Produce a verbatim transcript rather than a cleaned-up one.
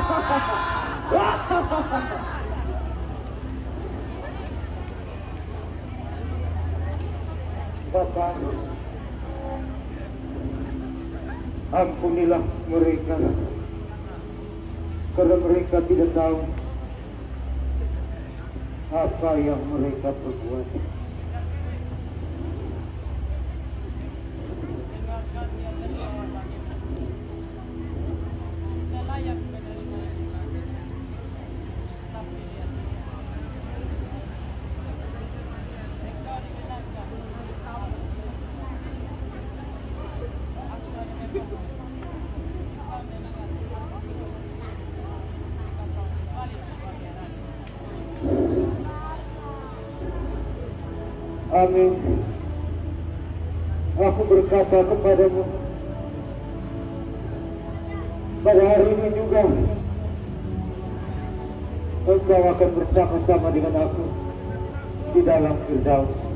Bapa, ampunilah mereka karena mereka tidak tahu apa yang mereka perbuat. Amin. Aku berkata kepadamu, pada hari ini juga engkau akan bersama-sama dengan aku di dalam Firdaus.